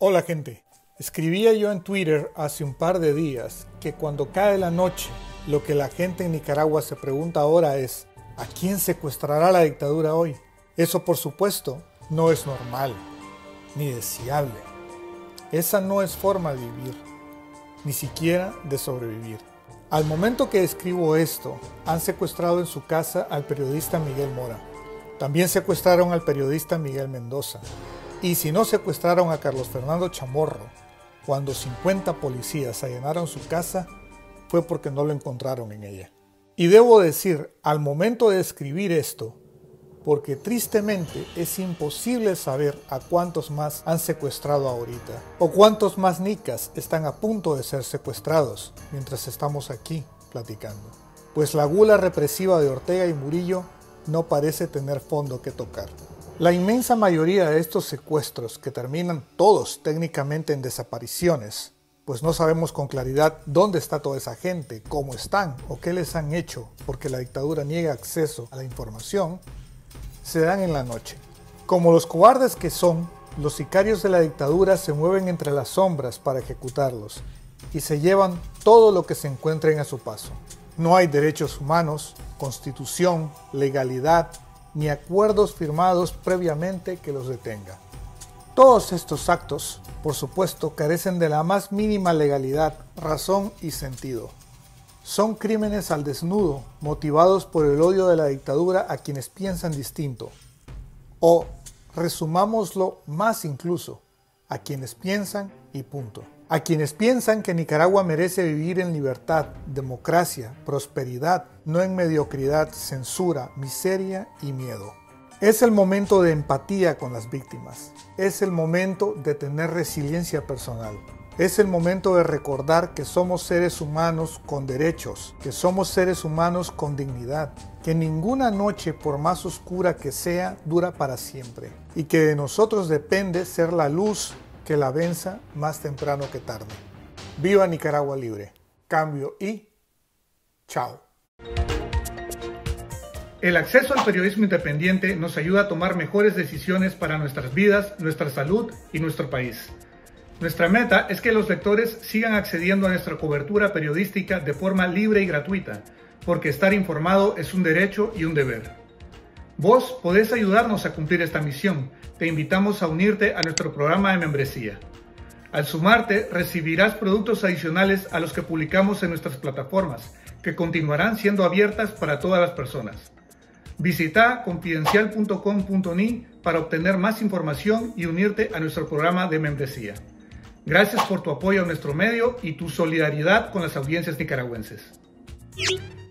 Hola gente, escribía yo en Twitter hace un par de días que cuando cae la noche, lo que la gente en Nicaragua se pregunta ahora es ¿a quién secuestrará la dictadura hoy? Eso por supuesto no es normal, ni deseable. Esa no es forma de vivir, ni siquiera de sobrevivir. Al momento que escribo esto, han secuestrado en su casa al periodista Miguel Mora. También secuestraron al periodista Miguel Mendoza. Y si no secuestraron a Carlos Fernando Chamorro, cuando 50 policías allanaron su casa, fue porque no lo encontraron en ella. Y debo decir, al momento de escribir esto, porque tristemente es imposible saber a cuántos más han secuestrado ahorita, o cuántos más nicas están a punto de ser secuestrados mientras estamos aquí platicando. Pues la gula represiva de Ortega y Murillo no parece tener fondo que tocar. La inmensa mayoría de estos secuestros, que terminan todos técnicamente en desapariciones, pues no sabemos con claridad dónde está toda esa gente, cómo están o qué les han hecho porque la dictadura niega acceso a la información, se dan en la noche. Como los cobardes que son, los sicarios de la dictadura se mueven entre las sombras para ejecutarlos y se llevan todo lo que se encuentren a su paso. No hay derechos humanos, constitución, legalidad, ni acuerdos firmados previamente que los detenga. Todos estos actos, por supuesto, carecen de la más mínima legalidad, razón y sentido. Son crímenes al desnudo, motivados por el odio de la dictadura a quienes piensan distinto. O, resumámoslo más incluso, a quienes piensan y punto. A quienes piensan que Nicaragua merece vivir en libertad, democracia, prosperidad, no en mediocridad, censura, miseria y miedo. Es el momento de empatía con las víctimas. Es el momento de tener resiliencia personal. Es el momento de recordar que somos seres humanos con derechos, que somos seres humanos con dignidad, que ninguna noche, por más oscura que sea, dura para siempre, y que de nosotros depende ser la luz que la venza más temprano que tarde. ¡Viva Nicaragua libre! Cambio y chao. El acceso al periodismo independiente nos ayuda a tomar mejores decisiones para nuestras vidas, nuestra salud y nuestro país. Nuestra meta es que los lectores sigan accediendo a nuestra cobertura periodística de forma libre y gratuita, porque estar informado es un derecho y un deber. Vos podés ayudarnos a cumplir esta misión. Te invitamos a unirte a nuestro programa de membresía. Al sumarte, recibirás productos adicionales a los que publicamos en nuestras plataformas, que continuarán siendo abiertas para todas las personas. Visita confidencial.com.ni para obtener más información y unirte a nuestro programa de membresía. Gracias por tu apoyo a nuestro medio y tu solidaridad con las audiencias nicaragüenses.